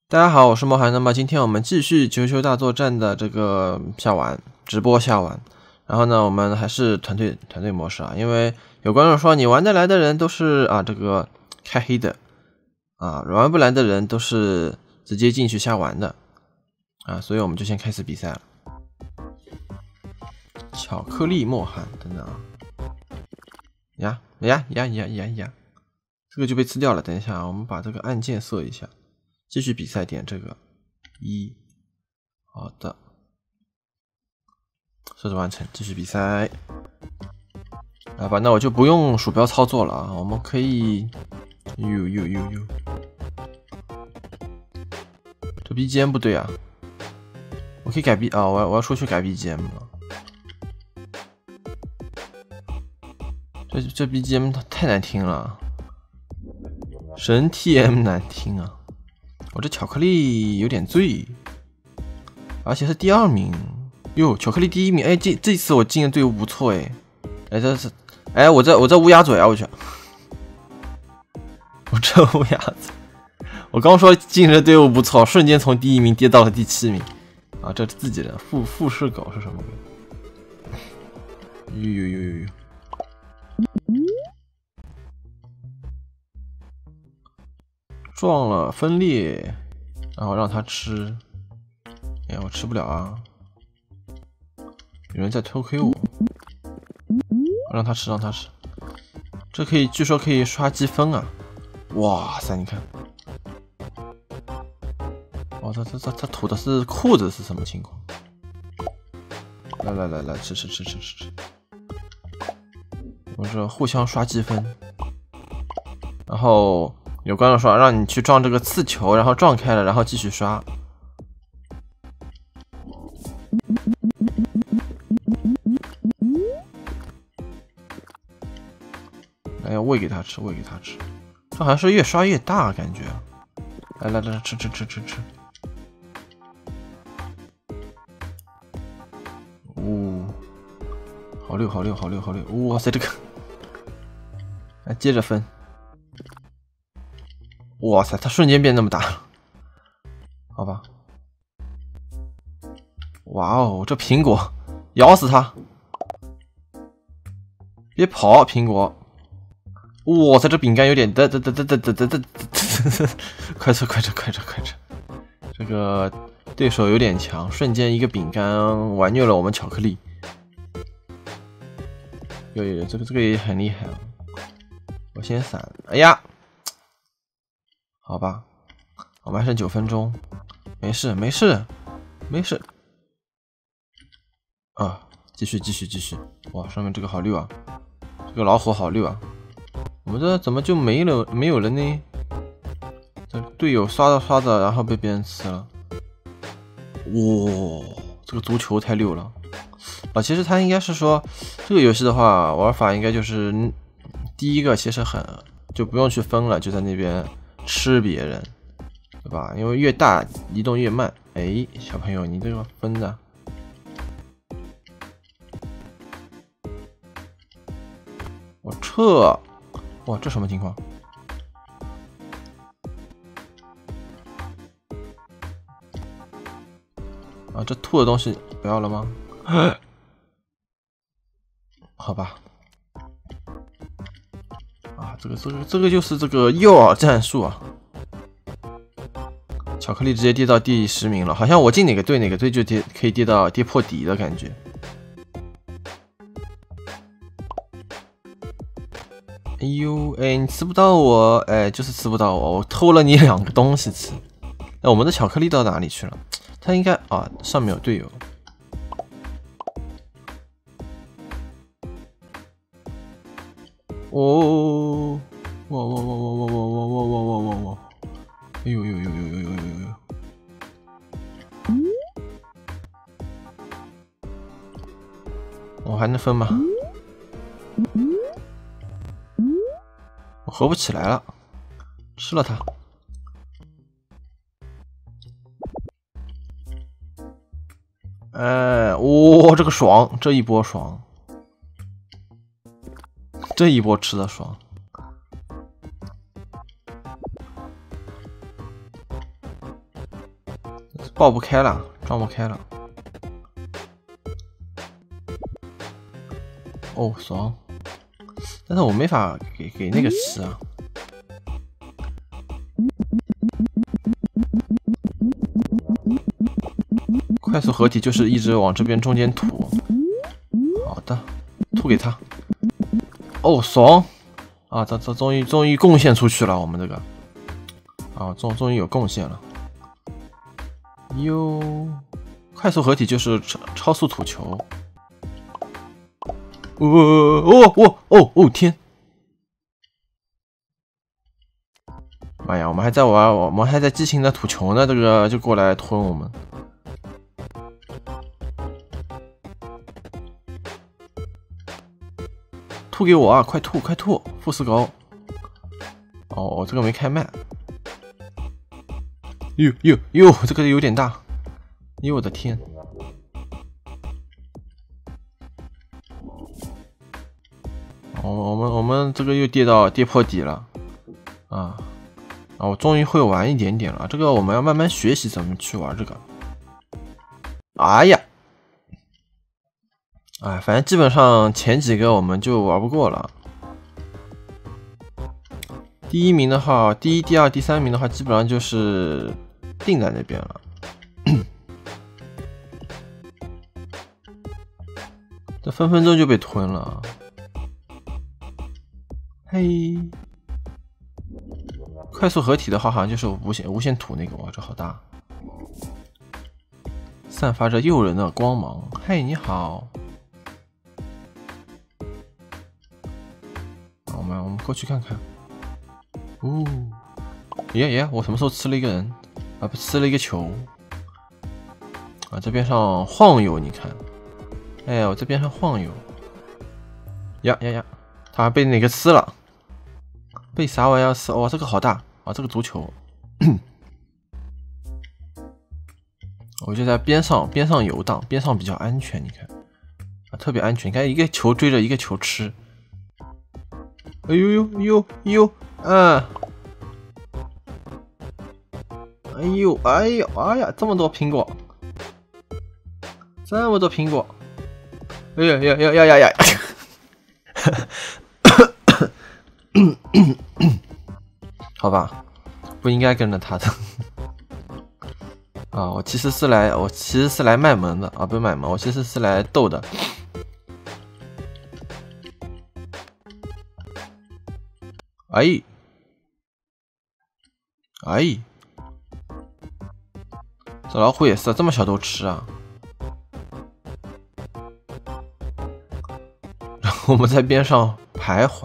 大家好，我是莫涵。那么今天我们继续球球大作战的这个下完直播下完，然后呢，我们还是团队模式啊，因为有观众说你玩得来的人都是这个开黑的啊，玩不来的人都是直接进去瞎玩的啊，所以我们就先开始比赛了。巧克力莫涵等等啊，呀，这个就被吃掉了。等一下，我们把这个按键设一下。继续比赛点这个1，好的，设置完成，继续比赛。来吧，那我就不用鼠标操作了啊，我们可以这 BGM 不对啊，我可以改我要出去改 BGM 了。这 BGM 太难听了，神 TM 难听啊！我这巧克力有点醉，而且是第2名哟，巧克力第1名。哎，这次我进的队伍不错哎，哎这是，哎我这乌鸦嘴啊，我去，我这乌鸦嘴，我刚说进的队伍不错，瞬间从第1名跌到了第7名啊，这自己的富士狗是什么鬼？呦，撞了分裂，然后让他吃，哎我吃不了啊。有人在偷窥我，让他吃。这可以，据说可以刷积分啊！哇塞，你看，哦，他吐的是裤子是什么情况？来，吃！我这互相刷积分，然后有观众说让你去撞这个刺球，然后撞开了，然后继续刷。哎呀，喂给他吃，这好像是越刷越大感觉。来，吃。哦，好溜！哇塞，这个，来接着分。哇塞，他瞬间变那么大了，好吧。哇哦，这苹果，咬死他！别跑，苹果！哇塞，这饼干有点快撤！这个对手有点强，瞬间一个饼干玩虐了我们巧克力。有，这个也很厉害啊！我先闪，哎呀，好吧，我们还剩9分钟，没事啊，继续！哇，上面这个好溜啊，这个老虎好溜啊！我们这怎么就没有了呢？这队友刷着，然后被别人吃了。哇，这个足球太溜了啊！其实他应该是说，这个游戏的话，玩法应该就是第一个其实就不用去分了，就在那边吃别人，对吧？因为越大移动越慢。哎，小朋友，你这个分的，我撤！哇，这什么情况？啊，这吐的东西不要了吗？好吧。啊，这个就是这个诱饵战术啊！巧克力直接跌到第10名了，好像我进哪个队就可以跌破底的感觉。哎呦，哎，你吃不到我，哎，就是吃不到我，我偷了你2个东西吃。那我们的巧克力到哪里去了？他应该啊，上面有队友。哦，哇！哎呦！我还能分吗？我合不起来了，吃了它。哎，哇，这个爽，这一波爽，这一波吃的爽。 爆不开了，装不开了。哦，爽！但是我没法给那个吃啊。快速合体就是一直往这边中间吐。好的，吐给他。哦，爽！啊，这终于贡献出去了，我们这个。啊，终于有贡献了。哟，快速合体就是超速吐球。哦天！妈呀，我们还在玩，我们还在激情的吐球呢，这个就过来吞我们。吐给我啊！快吐快吐！负4高。哦，我这个没开麦。哟，这个有点大。哟，我的天！我们这个又跌破底了。啊！我终于会玩一点点了。这个我们要慢慢学习怎么去玩这个。哎呀！哎，反正基本上前几个我们就玩不过了。第1名的话，第1、第2、第3名的话，基本上就是定在那边了。这分分钟就被吞了。嘿，快速合体的话，好像就是无限吐那个，哇，这好大，散发着诱人的光芒。嘿，你好。我们过去看看。哦，耶！我什么时候吃了一个人？啊，不，吃了一个球。啊，这边上晃悠，你看。哎，我这边上晃悠。呀！他还被哪个吃了？被啥玩意儿吃？哦，这个好大啊！这个足球。我就在边上游荡，边上比较安全，你看啊，特别安全。你看一个球追着一个球吃。哎呦，哎呀，这么多苹果，哎呀！好吧，不应该跟着他的。啊，我其实是来卖萌的啊，不是卖萌，我其实是来逗的。哎，这老虎也是这么小都吃啊。然后我们在边上徘徊。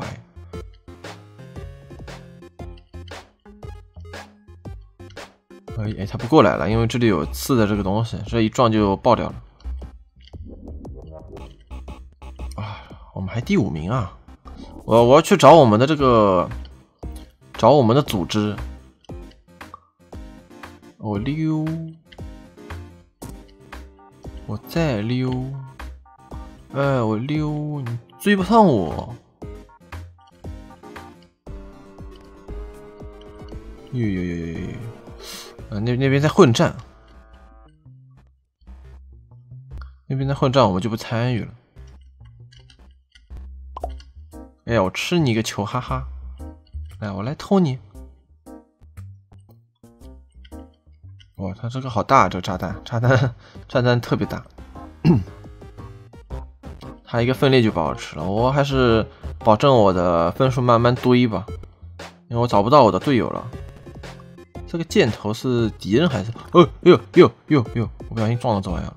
哎，他不过来了，因为这里有刺的这个东西，这一撞就爆掉了。啊，我们还第5名啊！我要去找我们的组织。我溜，我再溜。哎，我溜，你追不上我。哟。那边在混战，我们就不参与了。哎呀，我吃你一个球，哈哈！来，我来偷你。哇，他这个好大，这个炸弹特别大。他一个分裂就把我吃了，我还是保证我的分数慢慢堆吧，因为我找不到我的队友了。这个箭头是敌人还是？哟！我不小心撞到这玩意了。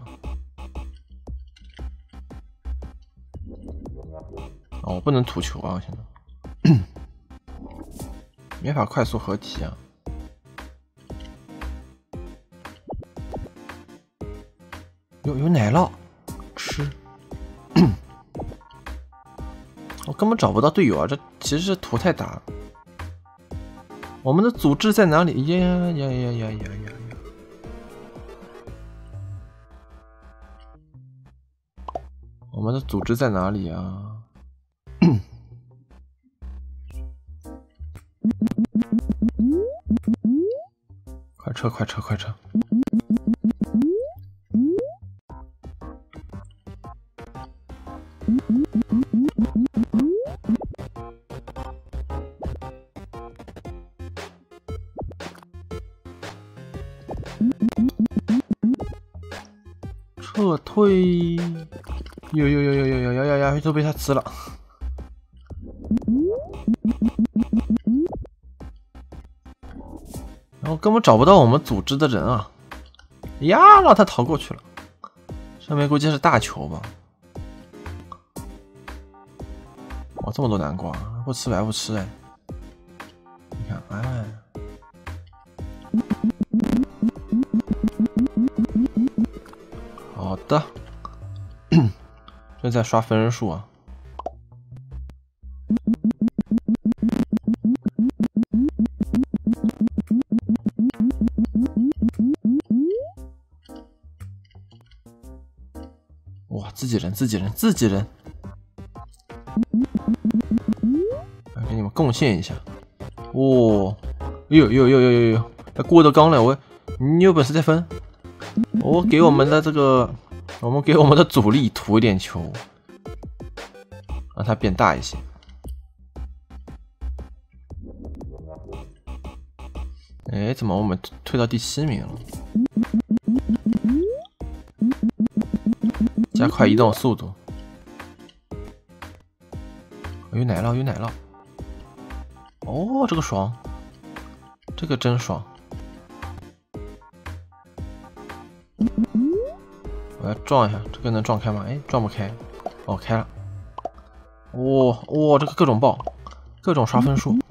哦，我不能吐球啊！现在没法快速合体啊。有奶酪吃。我根本找不到队友啊！这其实是图太大了。我们的组织在哪里？呀！我们的组织在哪里啊？快撤！ 撤退。有，都被他吃了。然后根本找不到我们组织的人啊！呀，让他逃过去了。上面估计是大球吧？哇，这么多南瓜，不吃白不吃哎！你看，哎，好的，这在刷分数啊。哇，自己人，来给你们贡献一下。哦，有，过得刚了，你有本事再分。我给我们的主力涂一点球，让它变大一些。哎，怎么我们退到第7名了？加快移动速度。有奶酪。哦，这个爽，这个真爽。我要撞一下，这个能撞开吗？哎，撞不开。哦，开了。哇，这个各种爆，各种刷分数，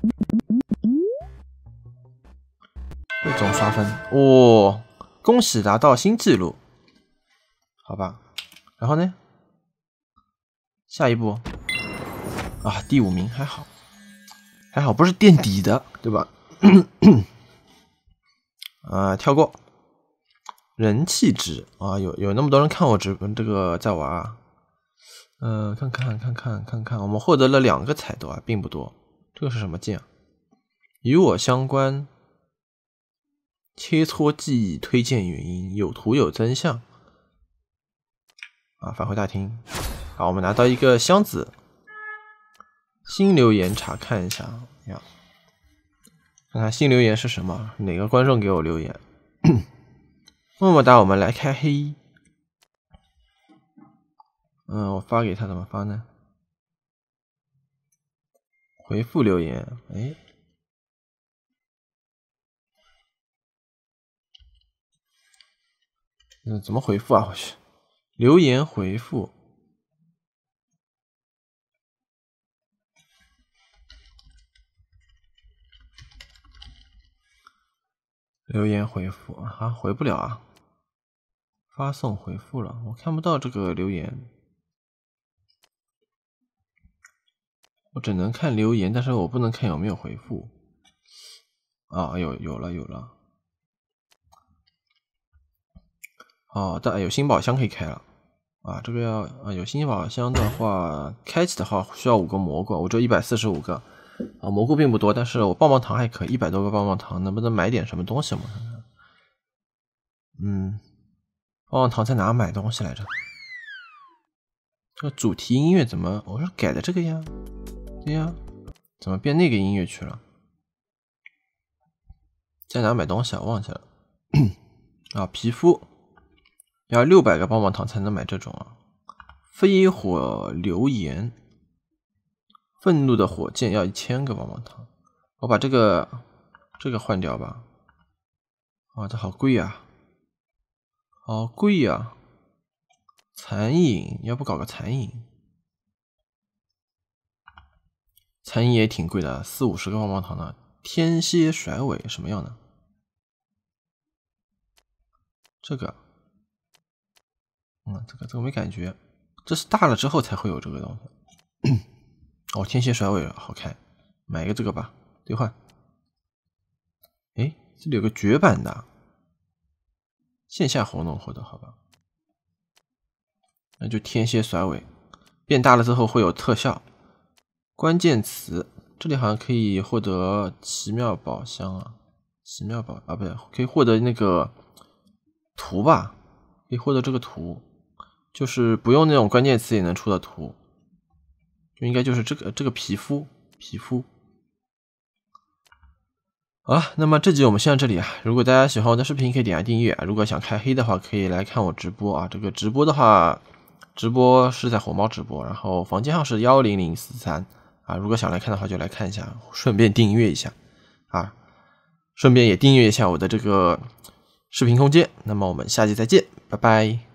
各种刷分。哇，恭喜达到新纪录。好吧，然后呢？下一步啊，第5名，还好不是垫底的，对吧？跳过。人气值啊，有那么多人看我这个在玩啊。看看，我们获得了2个彩豆啊，并不多。这个是什么键啊？与我相关，切磋记忆，推荐原因，有图有真相。啊，返回大厅。好，我们拿到一个箱子。新留言查看一下呀，看看新留言是什么？哪个观众给我留言？么么哒，我们来开黑。我发给他怎么发呢？回复留言，哎，怎么回复啊？我去，留言回复。留言回复啊，回不了啊！发送回复了，我看不到这个留言，我只能看留言，但是我不能看有没有回复。啊，有了。好的，有新宝箱可以开了啊！这个有新宝箱的话，开启的话需要5个蘑菇，我只有145个啊，蘑菇并不多，但是我棒棒糖还可以，100多个棒棒糖，能不能买点什么东西嘛？棒棒糖在哪买东西来着？这个主题音乐怎么我是改的这个呀？对呀，怎么变那个音乐去了？在哪买东西啊？忘记了。啊，皮肤要600个棒棒糖才能买这种啊。飞火流言，愤怒的火箭要1000个棒棒糖。我把这个换掉吧。啊，这好贵啊，好贵呀！残影，要不搞个残影？残影也挺贵的，40-50个棒棒糖呢。天蝎甩尾什么样的？这个，这个没感觉，这是大了之后才会有这个东西。哦，天蝎甩尾好看，买一个这个吧，兑换。哎，这里有个绝版的，线下活动获得，好吧？那就天蝎甩尾，变大了之后会有特效。关键词这里好像可以获得奇妙宝箱啊，奇妙宝啊，不对，可以获得那个图吧，可以获得这个图，就是不用那种关键词也能出的图，就应该就是这个皮肤。 好了，那么这集我们先到这里啊。如果大家喜欢我的视频，可以点下订阅啊。如果想开黑的话，可以来看我直播啊。这个直播的话，直播是在火猫直播，然后房间号是10043啊。如果想来看的话，就来看一下，顺便订阅一下啊，顺便也订阅一下我的这个视频空间。那么我们下期再见，拜拜。